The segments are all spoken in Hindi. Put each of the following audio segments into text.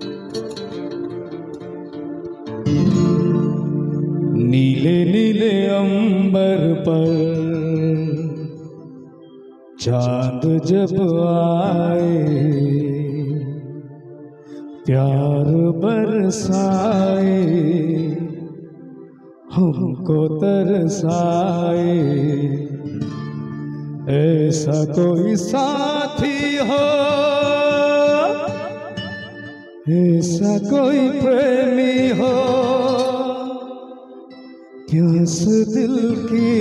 नीले नीले अंबर पर चांद जब आए, प्यार बरसाए, हमको तरसाए। ऐसा कोई साथी हो, ऐसा कोई प्रेमी हो, प्यास दिल की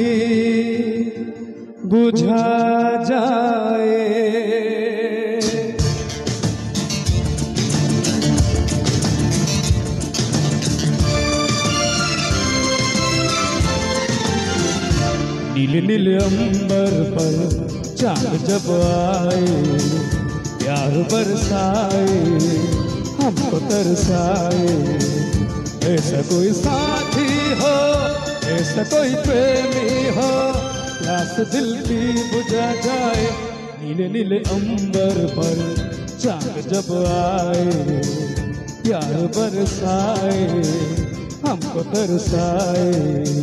बुझा जाए। नीले नीले अंबर पर चांद जब आए, प्यार बरसाए, हमको तरसाए। ऐसा कोई साथी हो, ऐसा कोई प्रेमी हो, प्यास दिल की बुझा जाए। नीले नीले अंबर पर चांद जब आए, प्यार बरसाए, हमको तरसाए।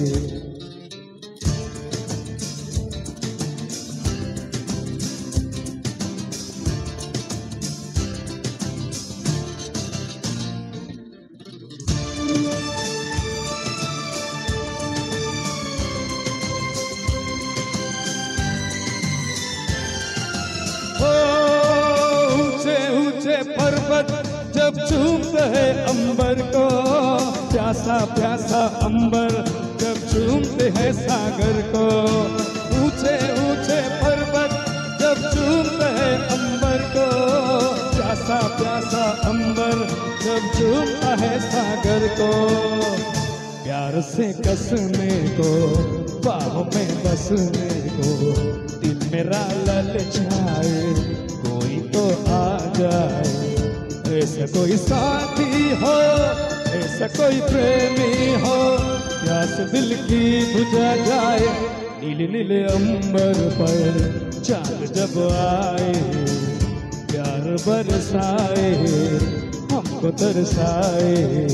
पर्वत जब चूमते हैं अंबर को, प्यासा प्यासा अंबर जब चूमते हैं सागर को। ऊंचे ऊंचे पर्वत जब चूमते हैं अंबर को, प्यासा प्यासा अंबर जब चूमता है सागर को। प्यार से कसने को, बाहों में बसने को, दिल मेरा ललचाए, कोई तो आ जाए। ऐसा कोई साथी हो, ऐसा कोई प्रेमी हो, प्यास दिल की बुझा जाए। नीले नीले अंबर पर चांद जब आए, प्यार बरसाए, हमको तरसाए।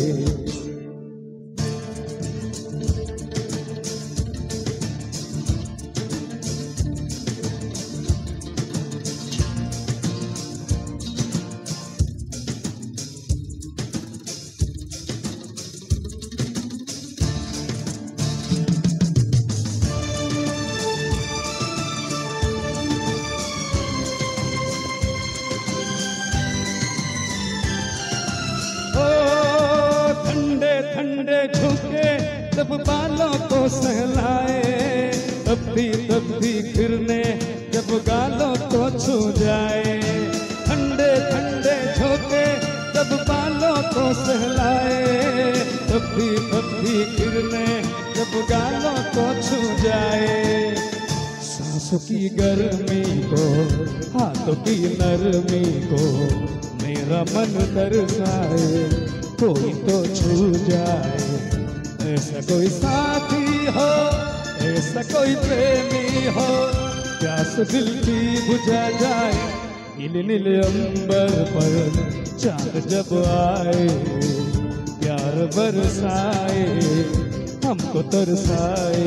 ठंडे झुके जब बालों को सहलाए, तब भी फिरने जब गालों को छू जाए। ठंडे ठंडे झोंके जब बालों को सहलाए, तब भी फिरने जब गालों को छू जाए। सांसों की गर्मी को, हाथों की नरमी को, मेरा मन तरसाए, कोई तो छू जाए। ऐसा कोई साथी हो, ऐसा कोई प्रेमी हो, प्यास दिल की बुझा जाए। नीले नीले अंबर पर चांद जब आए, प्यार बरसाए, हमको तरसाए।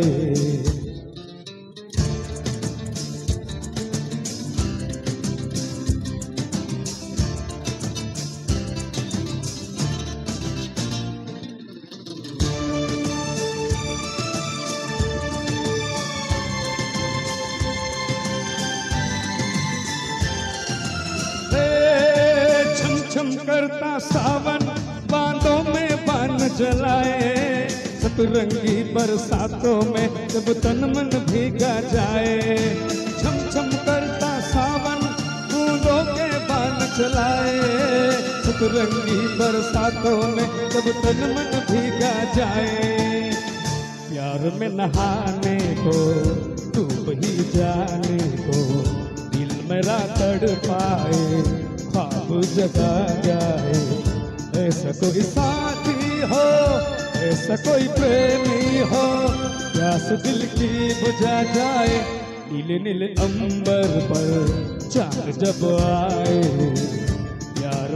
छम करता सावन बांधों में बान जलाए, सतरंगी बरसातों में जब तन मन भीगा जाए। छम छम करता सावन बूंदों के बान चलाए, सतरंगी बरसातों में जब तन मन भीगा जाए। प्यार में नहाने को, डूब ही जाने को, दिल मेरा तड़पाए, ख्वाब जगा जाए। ऐसा कोई साथी हो, ऐसा कोई प्रेमी हो, प्यास दिल की बुझा जाए। नीले नीले अंबर पर चांद जब आए, प्यार